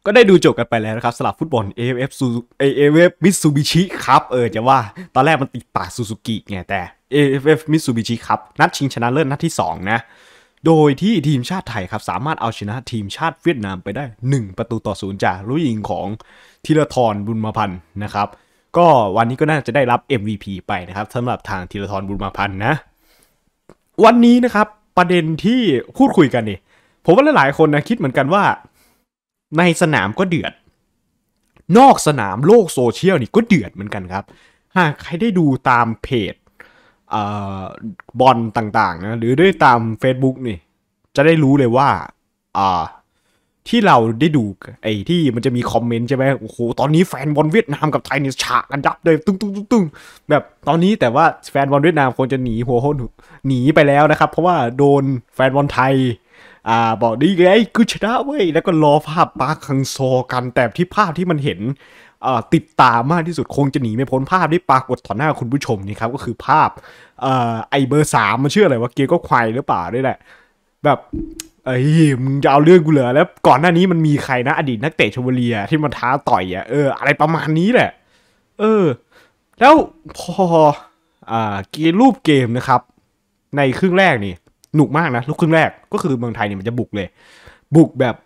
ก็ได้ดูจบกันไปแล้วนะครับสำหรับฟุตบอล AFF AFF Mitsubishi ครับจะว่าตอนแรกมันติดปากซูซูกิไงแต่ AFF Mitsubishi ครับนัดชิงชนะเลิศนัดที่2นะโดยที่ทีมชาติไทยครับสามารถเอาชนะทีมชาติเวียดนามไปได้1-0จากลูกยิงของธีรทรบุญมาพันธ์นะครับก็วันนี้ก็น่าจะได้รับ MVP ไปนะครับสำหรับทางธีรทรบุญมาพันธ์นะวันนี้นะครับประเด็นที่พูดคุยกันนี่ผมว่าหลายๆคนนะคิดเหมือนกันว่าในสนามก็เดือดนอกสนามโลกโซเชียลนี่ก็เดือดเหมือนกันครับหากใครได้ดูตามเพจบอลต่างๆนะหรือได้ตาม Facebook นี่จะได้รู้เลยว่าที่เราได้ดูไอ้ที่มันจะมีคอมเมนต์ใช่ไหมโอ้โหตอนนี้แฟนบอลเวียดนามกับไทยเนี่ยฉากกันยับเลยตึ้งแบบตอนนี้แต่ว่าแฟนบอลเวียดนามควรจะหนีหัวโหนหนีไปแล้วนะครับเพราะว่าโดนแฟนบอลไทยบอกดีไงกูชนะเว้ยแล้วก็รอภาพปาร์คคังซอกันแต่ที่ภาพที่มันเห็นติดตามากที่สุดคงจะหนีไม่พ้นภาพที่ปรากฏต่อหน้าคุณผู้ชมนี่ครับก็คือภาพไอเบอร์3มันชื่ออะไรว่าเกียร์ก็ควายหรือเปล่าด้วยแหละแบบมึงจะเอาเรื่องกูเหรอแล้วก่อนหน้านี้มันมีใครนะอดีตนักเตะชลบุรีที่มันท้าต่อยอะไรประมาณนี้แหละแล้วพอรูปเกมนะครับในครึ่งแรกนี่หนุกมากนะลูกครึ่งแรกก็คือเมืองไทยเนี่ยมันจะบุกเลยบุกแบบ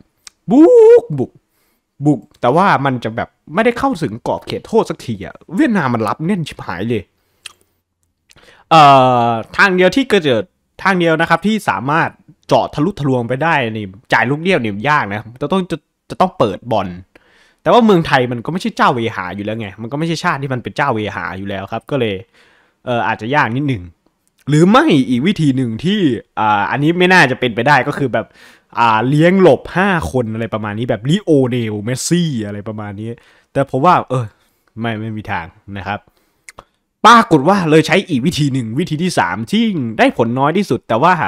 บุกแต่ว่ามันจะแบบไม่ได้เข้าถึงกรอบเขตโทษสักทีเวียดนามมันรับแน่นชิบหายเลยทางเดียวที่เกิดทางเดียวนะครับที่สามารถเจาะทะลุทะลวงไปได้นี่จ่ายลูกเดียวเนี่ยยากนะจะต้องเปิดบอลแต่ว่าเมืองไทยมันก็ไม่ใช่เจ้าเวหาอยู่แล้วไงมันก็ไม่ใช่ชาติที่มันเป็นเจ้าเวหาอยู่แล้วครับก็เลยอาจจะยากนิดหนึ่งหรือไม่อีกวิธีหนึ่งที่อันนี้ไม่น่าจะเป็นไปได้ก็คือแบบเลี้ยงหลบ5คนอะไรประมาณนี้แบบลิโอเนลเมสซี่อะไรประมาณนี้แต่ผมว่าไม่มีทางนะครับปรากฏว่าเลยใช้อีกวิธีหนึ่งวิธีที่3ที่ได้ผลน้อยที่สุดแต่ว่า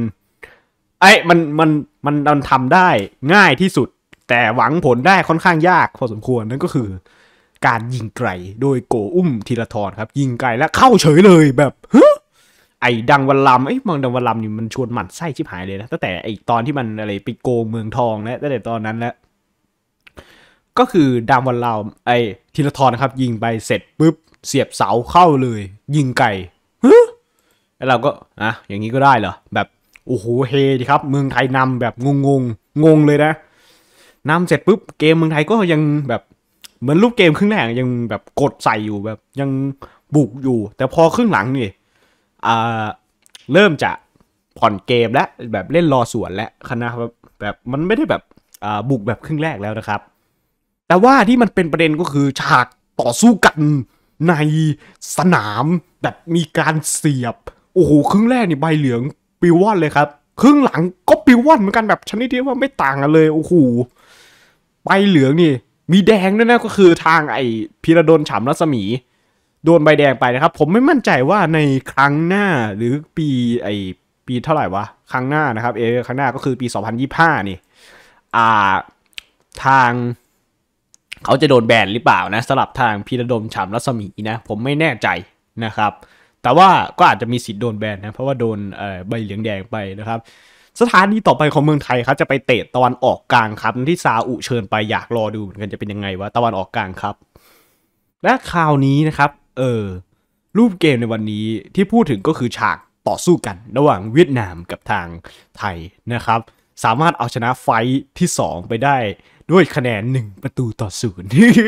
มันทำได้ง่ายที่สุดแต่หวังผลได้ค่อนข้างยากพอสมควรนั่นก็คือการยิงไกลโดยโกอุ้มธีรทรครับยิงไกลแล้วเข้าเฉยเลยแบบไอ้ดังวันลำมังดังวันลำนี่มันชวนหมั่นไส้ชิบหายเลยนะตั้งแต่ไอ้ตอนที่มันอะไรไปโกงเมืองทองแล้วตั้งแต่ตอนนั้นแล้วก็คือดังวันลำไอ้ธีรทรนะครับยิงไปเสร็จปุ๊บเสียบเสาเข้าเลยยิงไกลแล้วเราก็อย่างนี้ก็ได้เหรอแบบโอ้โหเฮดีครับเมืองไทยนำแบบงงเลยนะนำเสร็จปุ๊บเกมเมืองไทยก็ยังแบบเหมือนรูปเกมครึ่งแรกยังแบบกดใส่อยู่แบบยังบุกอยู่แต่พอครึ่งหลังนี่เริ่มจะผ่อนเกมและแบบเล่นรอสวนและคณะแบบมันไม่ได้แบบบุกแบบครึ่งแรกแล้วนะครับแต่ว่าที่มันเป็นประเด็นก็คือฉากต่อสู้กันในสนามแบบมีการเสียบโอ้โหครึ่งแรกนี่ใบเหลืองปิวว่อนเลยครับครึ่งหลังก็ปิวว่อนเหมือนกันแบบชนิดที่ว่าไม่ต่างกันเลยโอ้โหใบเหลืองนี่มีแดงด้วยนะก็คือทางไอ้พีระดลฉ่ำรัศมีโดนใบแดงไปนะครับผมไม่มั่นใจว่าในครั้งหน้าหรือปีเท่าไหร่วะครั้งหน้านะครับครั้งหน้าก็คือปี2025นี่ทางเขาจะโดนแบนหรือเปล่านะสำหรับทางพีระดลฉ่ำรัศมีนะผมไม่แน่ใจนะครับแต่ว่าก็อาจจะมีสิทธิ์โดนแบนนะเพราะว่าโดนใบเหลืองแดงไปนะครับสถานีต่อไปของเมืองไทยครับจะไปเตะตะวันออกกลางครับที่ซาอุเชิญไปอยากรอดูเหมือนกันจะเป็นยังไงวะตะวันออกกลางครับและคราวนี้นะครับรูปเกมในวันนี้ที่พูดถึงก็คือฉากต่อสู้กันระหว่างเวียดนามกับทางไทยนะครับสามารถเอาชนะไฟท์ที่2ไปได้ด้วยคะแนน1-0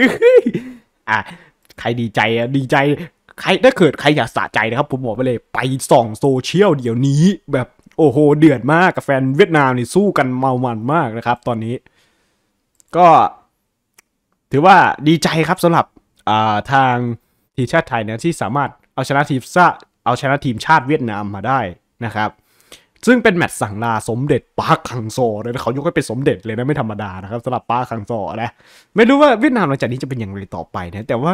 ใครดีใจดีใจใครถ้าเกิดใครอยากสะใจนะครับผมบอกไปเลยไปส่องโซเชียลเดี๋ยวนี้แบบโอ้โหเดือดมากกับแฟนเวียดนามนี่สู้กันเมามันมากนะครับตอนนี้ก็ถือว่าดีใจครับสำหรับทางทีมชาติไทยนะที่สามารถเอาชนะทีมชาติเวียดนามมาได้นะครับซึ่งเป็นแมตช์สั่งลาสมเด็จปาร์คคังซอเลยนะเขายกให้เป็นสมเด็จเลยนะไม่ธรรมดานะครับสำหรับปาร์คคังซอนะไม่รู้ว่าเวียดนามหลังจากนี้จะเป็นอย่างไรต่อไปนะแต่ว่า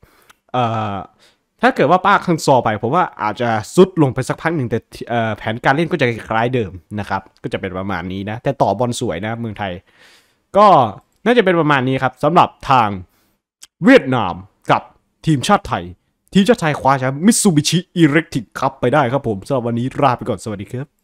ถ้าเกิดว่าปาร์คคังซอไปผมว่าอาจจะซุดลงไปสักพักหนึ่งแต่แผนการเล่นก็จะคล้ายเดิมนะครับก็จะเป็นประมาณนี้นะแต่ต่อบอลสวยนะเมืองไทยก็น่าจะเป็นประมาณนี้ครับสำหรับทางเวียดนามกับทีมชาติไทยคว้าแชมป์มิตซูบิชิอิเล็กทริกคัพไปได้ครับผมสำหรับวันนี้ลาไปก่อนสวัสดีครับ